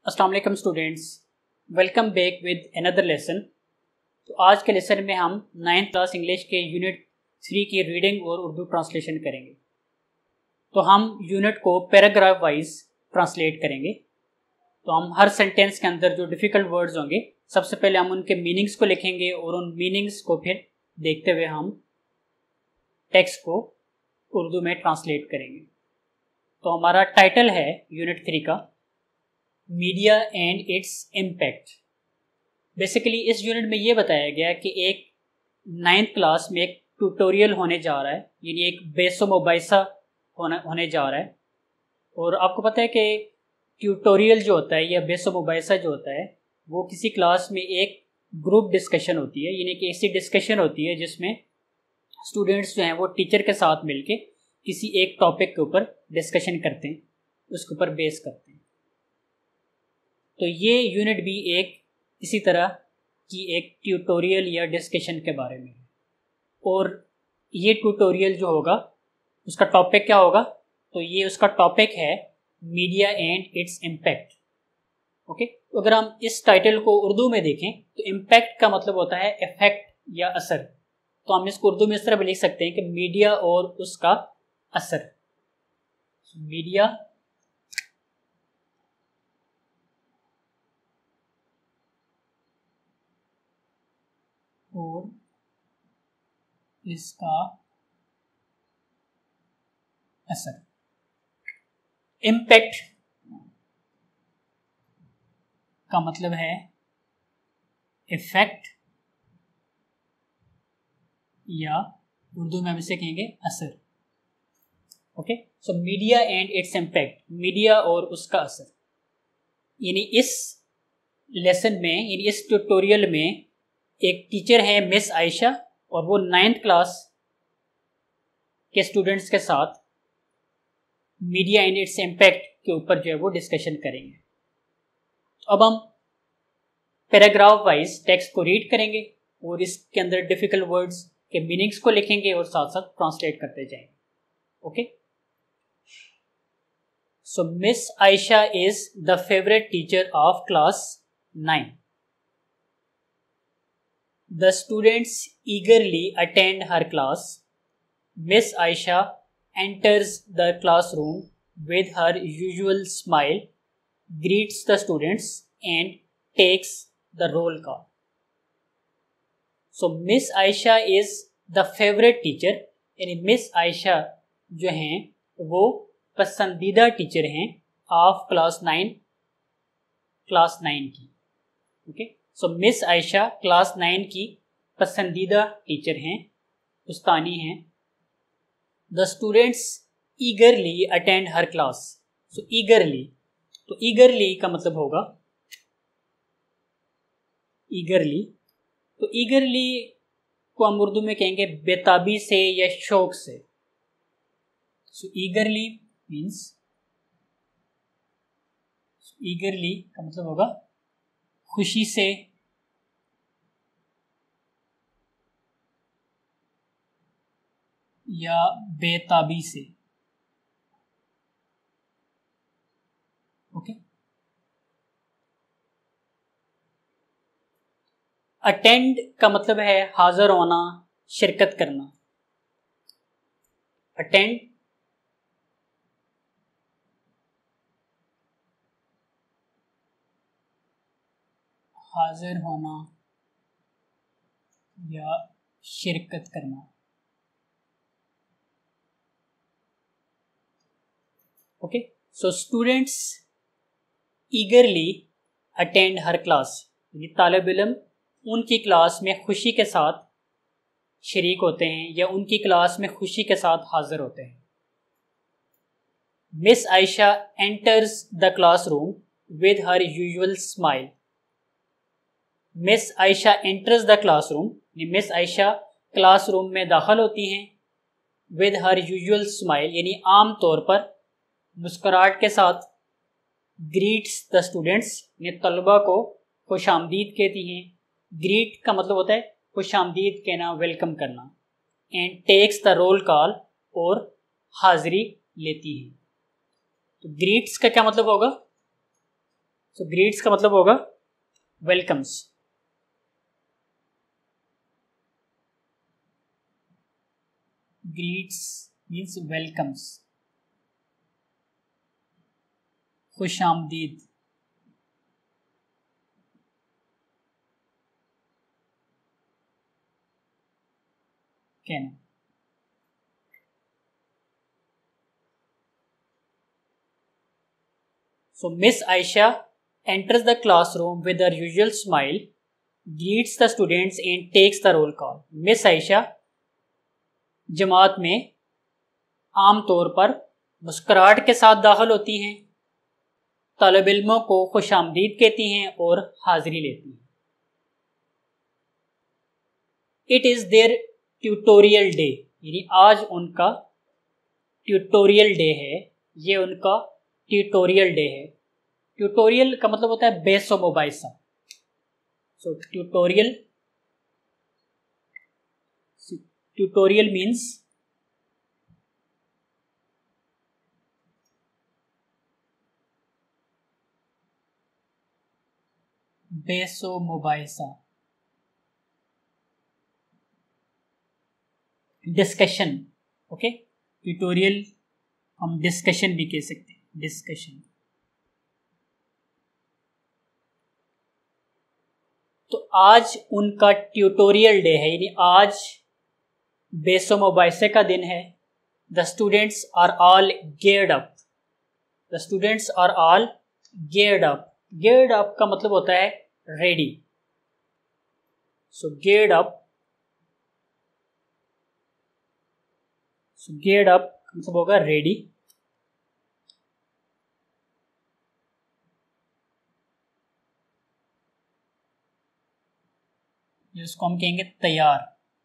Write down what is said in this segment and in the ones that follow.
अस्सलाम वालेकुम students, welcome back with another lesson. तो आज के लेसन में हम 9th क्लास इंग्लिश के यूनिट 3 की रीडिंग और उर्दू ट्रांसलेशन करेंगे। तो हम यूनिट को पैराग्राफ वाइज ट्रांसलेट करेंगे। तो हम हर सेंटेंस के अंदर जो डिफ़िकल्ट वर्ड्स होंगे सबसे पहले हम उनके मीनिंग्स को लिखेंगे और उन मीनिंग्स को फिर देखते हुए हम टेक्स्ट को उर्दू में ट्रांसलेट करेंगे। तो हमारा टाइटल है यूनिट 3 का media and its impact. Basically इस यूनिट में ये बताया गया कि एक 9th क्लास में एक ट्यूटोरियल होने जा रहा है, यानी एक बेसो मुबाइसा होने जा रहा है। और आपको पता है कि ट्यूटोरियल जो होता है या बेसो मुबाइसा जो होता है वो किसी क्लास में एक ग्रुप डिस्कशन होती है, यानी कि ऐसी डिस्कशन होती है जिसमें स्टूडेंट्स जो हैं वो टीचर के साथ मिलके किसी एक टॉपिक के ऊपर डिस्कशन करते हैं, उसके ऊपर बेस करते हैं। तो ये यूनिट भी एक इसी तरह की एक ट्यूटोरियल या डिस्कशन के बारे में है। और ये ट्यूटोरियल जो होगा उसका टॉपिक क्या होगा, तो ये उसका टॉपिक है media and its impact. Okay, तो अगर हम इस टाइटल को उर्दू में देखें तो इम्पैक्ट का मतलब होता है इफेक्ट या असर। तो हम इसको उर्दू में इस तरह भी लिख सकते हैं कि मीडिया और उसका असर। मीडिया और इसका असर। इम्पैक्ट का मतलब है इफेक्ट या उर्दू में हम इसे कहेंगे असर। Okay, so media and its impact, media और उसका असर। यानी इस लेसन में, यानी इस ट्यूटोरियल में एक टीचर है मिस आयशा और वो 9th क्लास के स्टूडेंट्स के साथ मीडिया एंड इट्स इम्पैक्ट के ऊपर जो है वो डिस्कशन करेंगे। तो अब हम पैराग्राफ वाइज टेक्स्ट को रीड करेंगे और इसके अंदर डिफिकल्ट वर्ड्स के मीनिंग्स को लिखेंगे और साथ साथ ट्रांसलेट करते जाएंगे। Okay, so miss Ayesha is the favourite teacher of class 9। The students eagerly attend her class. Miss Aisha enters the classroom with her usual smile, greets the students and takes the roll call. So Miss Aisha is the favorite teacher, यानी Miss Aisha जो हैं वो पसंदीदा teacher हैं of class 9 की। Okay, so miss Ayesha class 9 की पसंदीदा teacher हैं, उस्तानी हैं। The students eagerly attend her class. So eagerly, तो ईगरली का मतलब होगा ईगरली, तो ईगरली को हम उर्दू में कहेंगे बेताबी से या शौक से। सो ईगरली मीन्स, ईगरली का मतलब होगा खुशी से या बेताबी से। ओके, अटेंड का मतलब है हाजिर होना, शिरकत करना। अटेंड हाजिर होना या शिरकत करना। Okay, so students eagerly attend her class, यानी तालिब इल्म उनकी क्लास में खुशी के साथ शरीक होते हैं या उनकी क्लास में खुशी के साथ हाजिर होते हैं। Miss Ayesha enters the classroom with her usual smile. Miss Ayesha enters the classroom, miss Ayesha classroom में दाखिल होती हैं विद हर यूजुअल स्माइल, यानी आम तौर पर मुस्कुराहट के साथ। ग्रीट्स द स्टूडेंट्स, यानी तलबा को खुश आमदीद कहती हैं। ग्रीट का मतलब होता है खुश आमदीद कहना, वेलकम करना। And takes the roll call, और हाजिरी लेती हैं। तो ग्रीट्स का क्या मतलब होगा, सो ग्रीट्स का मतलब होगा वेलकम्स। ग्रीट्स मीन्स वेलकम्स, खुश आमदीद। कहना। So Miss Aisha enters the classroom with her usual smile, greets the students and takes the roll call. Miss Aisha जमात में आम तौर पर मुस्कुराहट के साथ दाखिल होती हैं, तालिब इल्मों को खुश आमदीद कहती हैं और हाजिरी लेती हैं। It is their tutorial day, यानी आज उनका ट्यूटोरियल डे है, ये उनका ट्यूटोरियल डे है। ट्यूटोरियल का मतलब होता है बेस व मुबाइसा। सो ट्यूटोरियल मीन्स बेस व मुबाइसा, डिस्कशन। ओके, ट्यूटोरियल हम डिस्कशन भी कह सकते हैं, डिस्कशन। तो आज उनका ट्यूटोरियल डे है, यानी आज बेसो मुबाइसे का दिन है। The students are all geared up, the students are all geared up. Geared up का मतलब होता है ready. So geared up, geared up मतलब होगा रेडी। जिसको हम कहेंगे तैयार।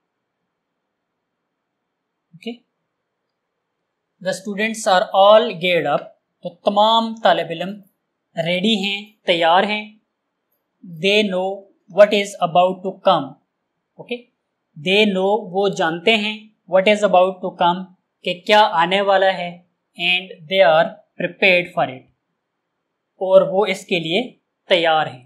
Okay, the students are all geared up, तो तमाम तालिब इल्म रेडी हैं, तैयार हैं। They know what is about to come. Okay, they know वो जानते हैं, what is about to come कि क्या आने वाला है, and they are prepared for it, और वो इसके लिए तैयार हैं।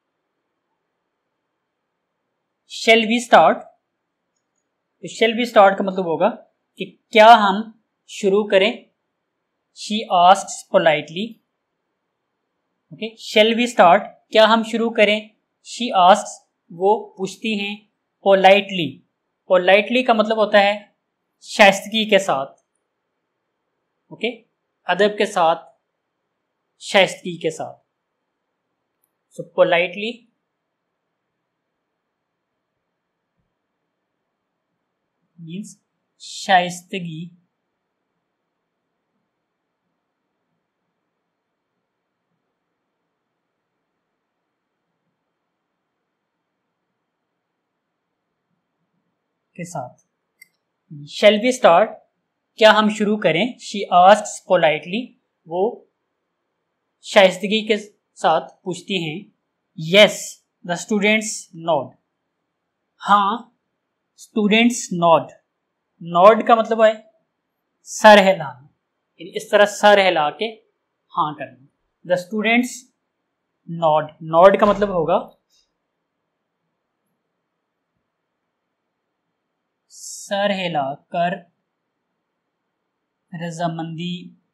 शेल वी स्टार्ट, तो शेल वी स्टार्ट का मतलब होगा कि क्या हम शुरू करें। She asks politely. Okay, shall we start, क्या हम शुरू करें। शी आस्क्स, वो पूछती हैं। पोलाइटली, पोलाइटली का मतलब होता है शाइस्तगी के साथ। ओके, अदब के साथ, शाइस्तगी के साथ। सो पोलाइटली मीन्स शाइस्तगी के साथ। शेल वी स्टार्ट, क्या हम शुरू करें। शी आस्क्स पोलाइटली, वो शाइस्तगी के साथ पूछती हैं। यस, द स्टूडेंट्स नॉड, हाँ स्टूडेंट्स नॉड। नॉड का मतलब है सर हिलाना, इस तरह सर हिला के हाँ करना। द स्टूडेंट्स नॉड, नॉड का मतलब होगा सर हिलाकर रजामंदी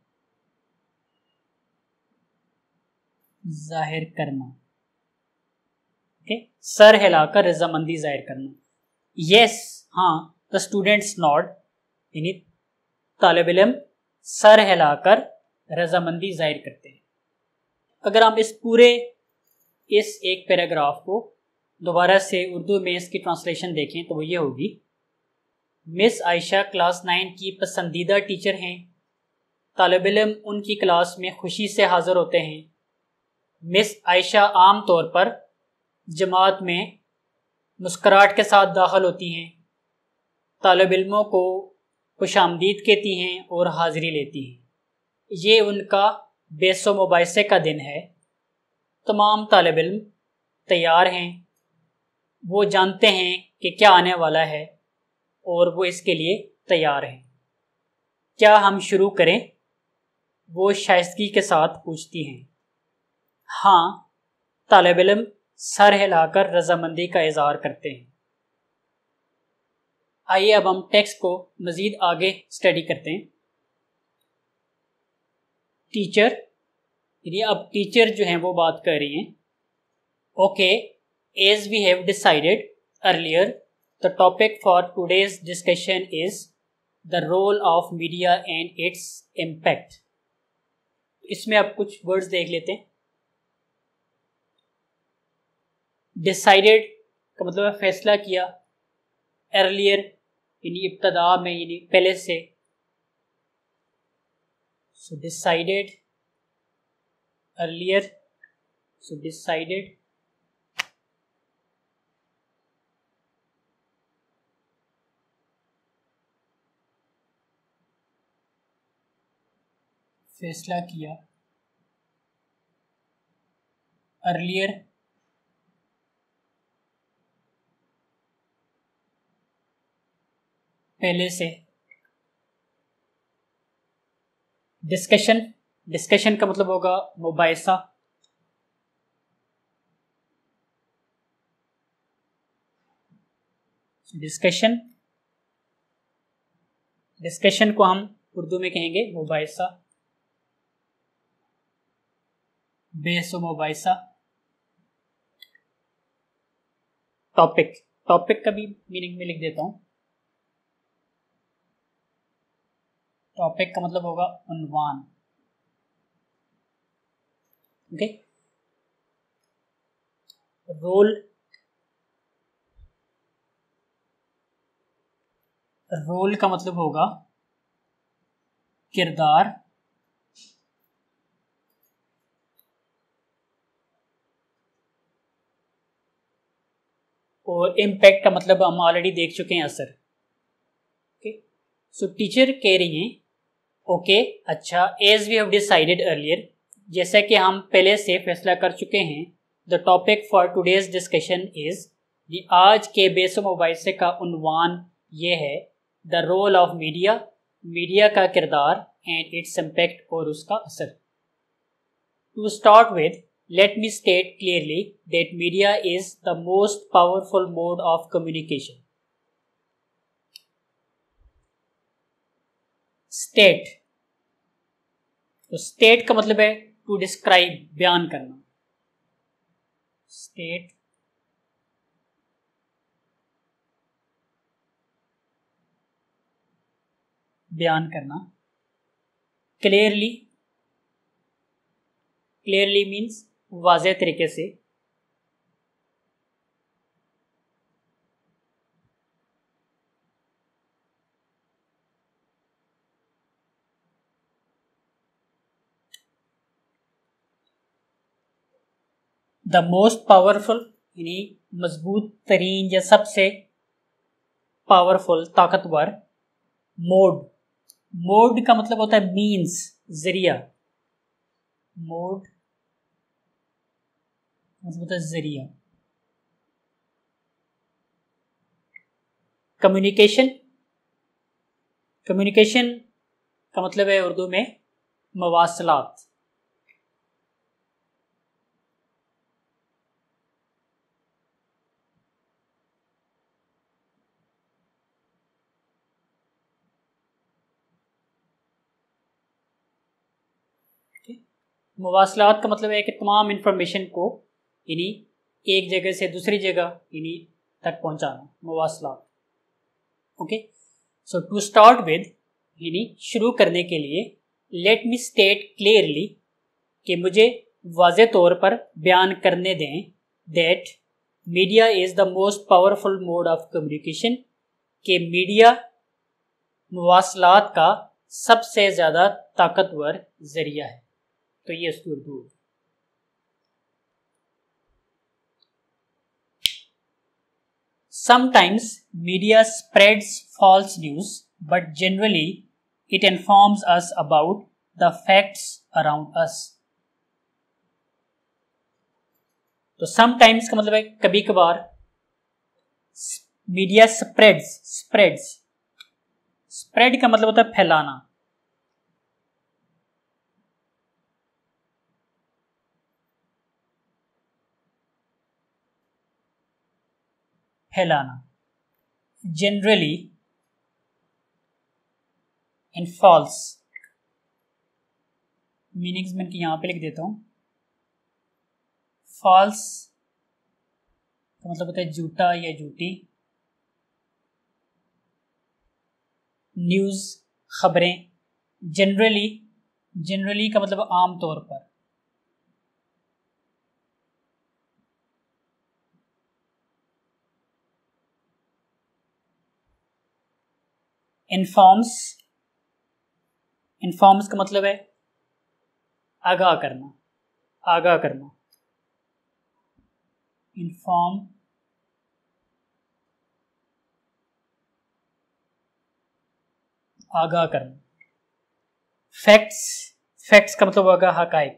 जाहिर करना। ओके, सर हिलाकर रजामंदी जाहिर करना। यस, हाँ, द स्टूडेंट्स नॉड, यानी तालिब इल्म सर हिलाकर रजामंदी जाहिर करते हैं। अगर हम इस एक पैराग्राफ को दोबारा से उर्दू में इसकी ट्रांसलेशन देखें तो वो ये होगी। मिस आयशा क्लास 9 की पसंदीदा टीचर हैं, तालिब इल्म उनकी क्लास में खुशी से हाज़िर होते हैं। मिस आयशा आम तौर पर जमात में मुस्कुराहट के साथ दाखिल होती हैं, तालिब इल्मों को खुशामदीद कहती हैं और हाज़िरी लेती हैं। ये उनका बेसो मुबाइसे का दिन है। तमाम तालिब इल्म तैयार हैं, वो जानते हैं कि क्या आने वाला है और वो इसके लिए तैयार हैं। क्या हम शुरू करें, वो शाइस्तगी के साथ पूछती हैं। हाँ, तालिब इल्म सर हिलाकर रजामंदी का इजहार करते हैं। आइए अब हम टेक्स्ट को मजीद आगे स्टडी करते हैं। टीचर, यानी अब टीचर जो हैं वो बात कर रही हैं। Okay, as we have decided earlier, the topic for today's discussion is the role of media and its impact. इसमें अब कुछ वर्ड्स देख लेते हैं। डिसाइडेड का मतलब है फैसला किया, अर्लियर यानी इब्तदा में यानी पहले से। So decided earlier, so decided फैसला किया, अर्लियर पहले से। डिस्कशन, डिस्कशन का मतलब होगा मुबाहिसा। डिस्कशन, डिस्कशन को हम उर्दू में कहेंगे मुबाहिसा, बहस व मुबाहिसा। टॉपिक, टॉपिक का भी मीनिंग में लिख देता हूं। टॉपिक का मतलब होगा उन्वान। ओके, रोल, रोल का मतलब होगा किरदार। और इम्पैक्ट का मतलब हम ऑलरेडी देख चुके हैं, असर। ओके, सो टीचर कह रही हैं ओके, अच्छा, as we have decided earlier, जैसा कि हम पहले से फैसला कर चुके हैं, the topic for today's discussion is, आज के बेसो मुबाहिसे का उन्वान ये है, the role of media, media का किरदार, एंड इट्स इम्पैक्ट और उसका असर। To start with, let me state clearly that media is the most powerful mode of communication. State, तो state का मतलब है to describe, बयान करना। State, बयान करना। Clearly, clearly means वाज़ेह तरीके से। द मोस्ट पावरफुल यानी मजबूत तरीन या सबसे पावरफुल, ताकतवर। मोड, मोड का मतलब होता है मीन्स, जरिया। मोड मतलब होता है जरिया। कम्युनिकेशन, कम्युनिकेशन का मतलब है उर्दू में मवासलात। मवासलात का मतलब है कि तमाम इंफॉर्मेशन को यानी एक जगह से दूसरी जगह यानी तक पहुंचाना, मवासलात। Okay, so to start with यानी शुरू करने के लिए, लेट मी स्टेट क्लियरली कि मुझे वाज़ेह तौर पर बयान करने दें, that media is the most powerful mode of communication, कि मीडिया मवासलात का सबसे ज़्यादा ताकतवर जरिया है। तो ये उसकी उर्दू है। Sometimes media spreads false news, but generally it informs us about the facts around us. तो sometimes का मतलब है कभी कभार, मीडिया स्प्रेड्स, स्प्रेड्स, स्प्रेड का मतलब होता है फैलाना। फैलाना, जनरली एंड फॉल्स, मीनिंग्स मैं यहाँ पे लिख देता हूँ। फॉल्स का मतलब होता है झूठा या झूठी, न्यूज़ खबरें, जनरली का मतलब आम तौर पर, इन्फॉर्म्स का मतलब है आगाह करना, इन्फॉर्म, आगाह करना। फैक्ट्स का मतलब होगा हकाइक,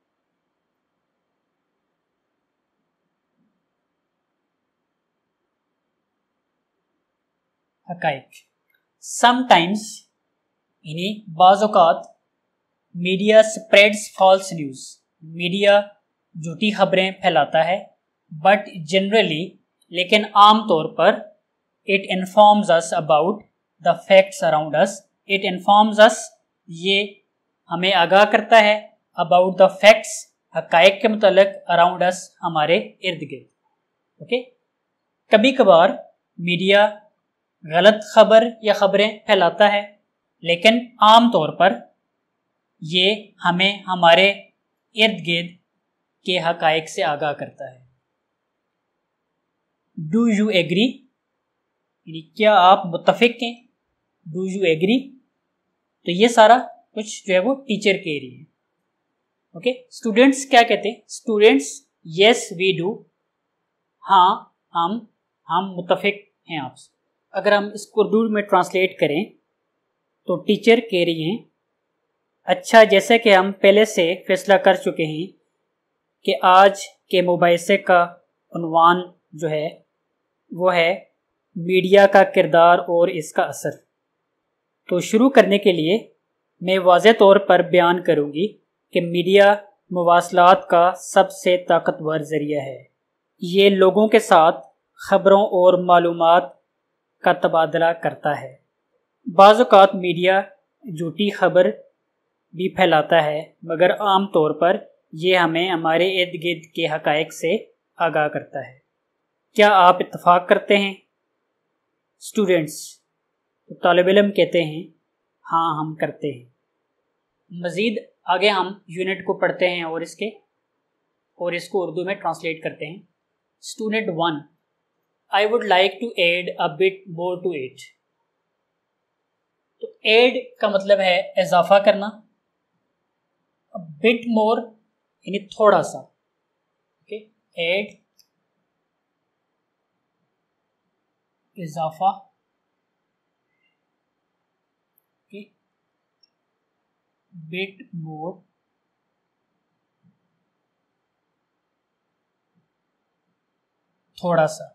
समटाइम्स यानी बाज़ औक़ात media spreads false news, media झूठी खबरें फैलाता है, बट जनरली लेकिन आम तौर पर it informs us about the facts around us, it informs us ये हमें आगाह करता है, अबाउट द फैक्ट्स हकाइक के मुतालिक, अराउंड अस हमारे इर्द गिर्द। ओके, कभी कभार मीडिया गलत खबर या खबरें फैलाता है, लेकिन आम तौर पर ये हमें हमारे इर्द गिर्द के हकाइक से आगाह करता है। डू यू एग्री यानी क्या आप मुत्तफिक हैं, डू यू एग्री, तो ये सारा कुछ जो है वो टीचर कह रही है। ओके, स्टूडेंट्स क्या कहते हैं, स्टूडेंट्स यस वी डू, हाँ हम मुत्तफिक हैं आपसे। अगर हम इसको उर्दू में ट्रांसलेट करें तो टीचर कह रही हैं, अच्छा जैसे कि हम पहले से फैसला कर चुके हैं कि आज के मुबाहिसे का उन्वान जो है वो है मीडिया का किरदार और इसका असर, तो शुरू करने के लिए मैं वाज़ेह तौर पर बयान करूँगी कि मीडिया मवासलात का सबसे ताकतवर ज़रिया है। ये लोगों के साथ ख़बरों और मालूमात का तबादला करता है। बाज़ औक़ात मीडिया झूठी खबर भी फैलाता है, मगर आम तौर पर यह हमें हमारे इर्द गिर्द के हकाइक से आगाह करता है। क्या आप इत्तफ़ाक़ करते हैं? स्टूडेंट्स, तो तालिब इल्म कहते हैं हाँ हम करते हैं। मज़ीद आगे हम यूनिट को पढ़ते हैं और इसको उर्दू में ट्रांसलेट करते हैं। Student 1, I would like to add a bit more to it. तो एड का मतलब है इजाफा करना, बिट मोर यानी थोड़ा सा। ओके, एड इजाफा, ओके, बिट मोर थोड़ा सा।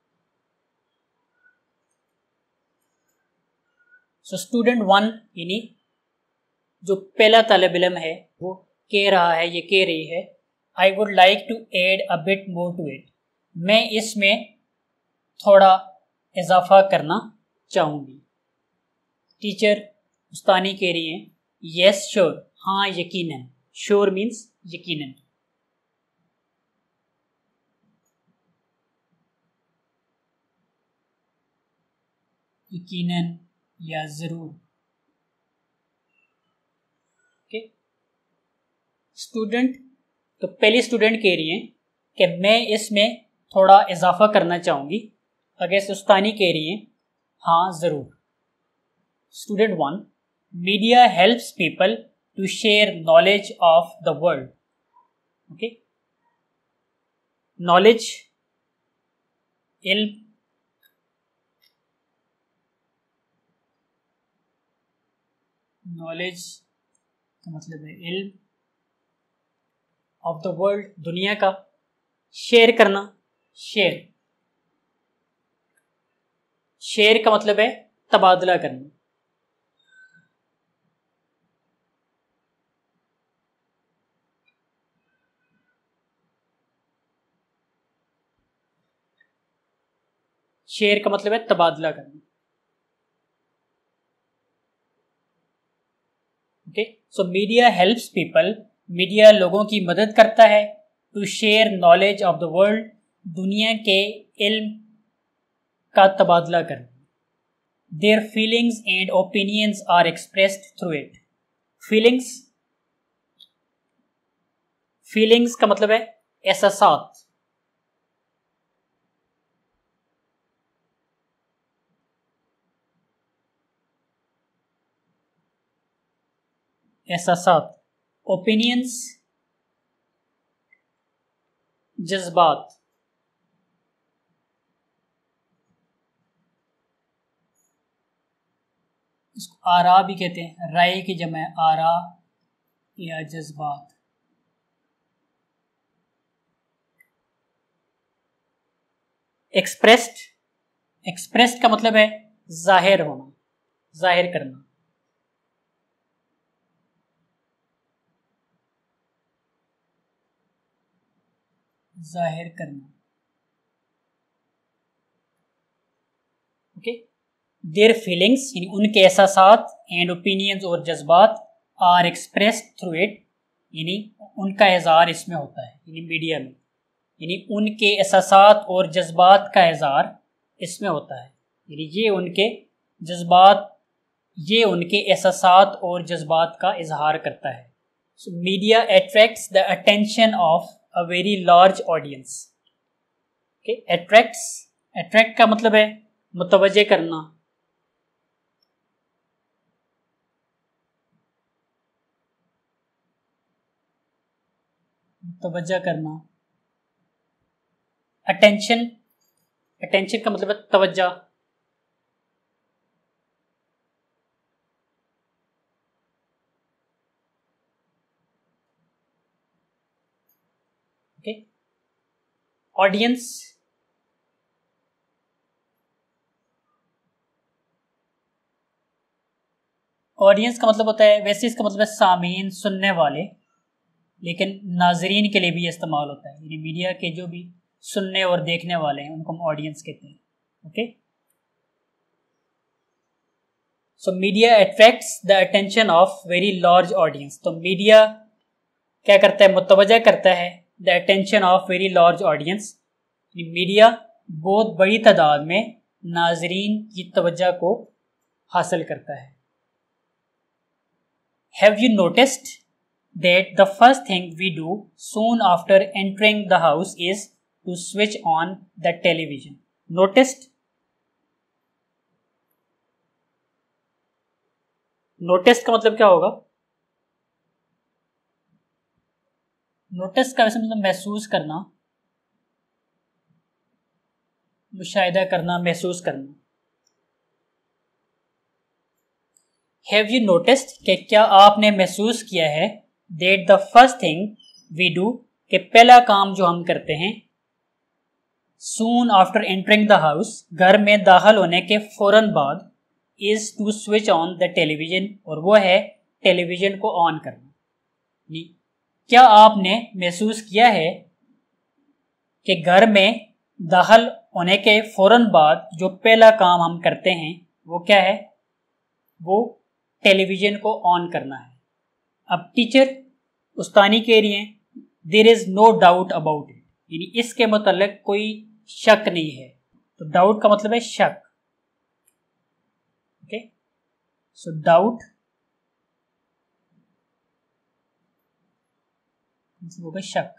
सो स्टूडेंट 1 यानी जो पहला तालिब इल्म है वो कह रहा है, ये कह रही है, I would like to add a bit more to it, मैं इसमें थोड़ा इजाफा करना चाहूँगी। टीचर उस्तानी कह रही है, यस श्योर, हाँ यकीनन, श्योर मीन्स यकीनन। यकीनन या ज़रूर। ओके, स्टूडेंट, तो पहली स्टूडेंट कह रही है कि मैं इसमें थोड़ा इजाफा करना चाहूँगी, अगर सुस्तानी कह रही है हाँ ज़रूर। Student 1, media helps people to share knowledge of the world. Okay, knowledge इल्म, नॉलेज का मतलब है इल्म, ऑफ द वर्ल्ड दुनिया का, शेयर करना, शेयर का मतलब है तबादला करना। शेयर का मतलब है तबादला करना। Okay, so media helps people, media लोगों की मदद करता है to share knowledge of the world, दुनिया के इल्म का तबादला करना। Their feelings and opinions are expressed through it. Feelings का मतलब है एहसासात। एहसासात, ओपिनियंस जज्बात। इसको आरा भी कहते हैं, राय की जमा है आरा या जज्बात। एक्सप्रेस्ड का मतलब है जाहिर होना, जाहिर करना। जाहिर करना। ओके, देयर फीलिंग्स यानी उनके एहसासात, एंड ओपिनियंस और जज्बात, आर एक्सप्रेस्ड थ्रू इट यानी उनका इजहार इसमें होता है, यानी मीडिया में, यानी उनके एहसासात और जज्बात का इजहार इसमें होता है, यानी ये उनके जज्बात, ये उनके एहसासात और जज्बात का इजहार करता है। So media attracts the attention of a very large audience. Okay, attract का मतलब है मुतवज्जे करना। मुतवज्जा करना। अटेंशन का मतलब है तवज्जा। ओके, ऑडियंस का मतलब होता है, वैसे इसका मतलब है सामीन, सुनने वाले, लेकिन नाजरीन के लिए भी इस्तेमाल होता है, यानी मीडिया के जो भी सुनने और देखने वाले हैं उनको हम ऑडियंस कहते हैं। Okay, so media attracts the attention of very large audience. तो मीडिया क्या करता है, मुतवज्जा करता है the attention of very large audience. Media बहुत बड़ी तादाद में नाजरीन की तवज्जो को हासिल करता है। Have you noticed that the first thing we do soon after entering the house is to switch on the television? Noticed? Noticed का मतलब क्या होगा? Notice का वैसे मतलब महसूस करना, मुशाहिदा करना, महसूस करना। Have you noticed कि क्या आपने महसूस किया है that the first thing we do कि पहला काम जो हम करते हैं soon after entering the house घर में दाखिल होने के फौरन बाद is to switch on the television और वो है टेलीविजन को ऑन करना। क्या आपने महसूस किया है कि घर में दाखिल होने के फौरन बाद जो पहला काम हम करते हैं वो क्या है, वो टेलीविजन को ऑन करना है। अब टीचर उस्तानी कह रही हैं there is no doubt about it, यानी इसके मतलब कोई शक नहीं है। तो डाउट का मतलब है शक। ओके, सो डाउट होगा शक।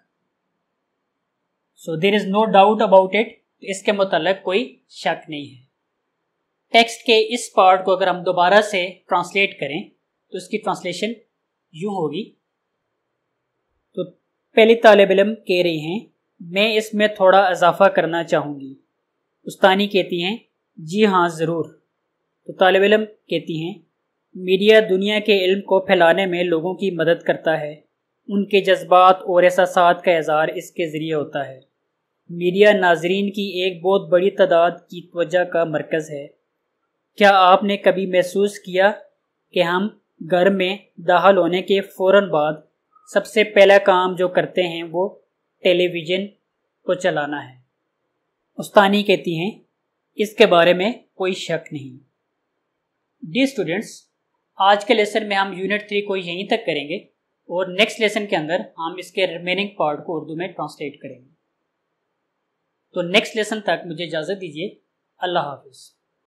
So there is no doubt about it, इसके मतलब कोई शक नहीं है। टेक्स्ट के इस पार्ट को अगर हम दोबारा से ट्रांसलेट करें तो इसकी ट्रांसलेशन यूं होगी। तो पहली तालिब इल्म कह रही हैं मैं इसमें थोड़ा इजाफा करना चाहूँगी। उस्तानी कहती हैं जी हाँ ज़रूर। तो तालिब इल्म कहती हैं मीडिया दुनिया के इल्म को फैलाने में लोगों की मदद करता है, उनके जज्बात और एहसासात का इज़हार इसके ज़रिए होता है। मीडिया नाजरीन की एक बहुत बड़ी तादाद की तवज्जो का मरकज़ है। क्या आपने कभी महसूस किया कि हम घर में दाखिल होने के फ़ौरन बाद सबसे पहला काम जो करते हैं वो टेलीविज़न को चलाना है। उस्तानी कहती हैं इसके बारे में कोई शक नहीं। डियर स्टूडेंट्स, आज के लेसन में हम यूनिट 3 को यहीं तक करेंगे और नेक्स्ट लेसन के अंदर हम इसके रिमेनिंग पार्ट को उर्दू में ट्रांसलेट करेंगे। तो नेक्स्ट लेसन तक मुझे इजाज़त दीजिए। अल्लाह हाफिज़।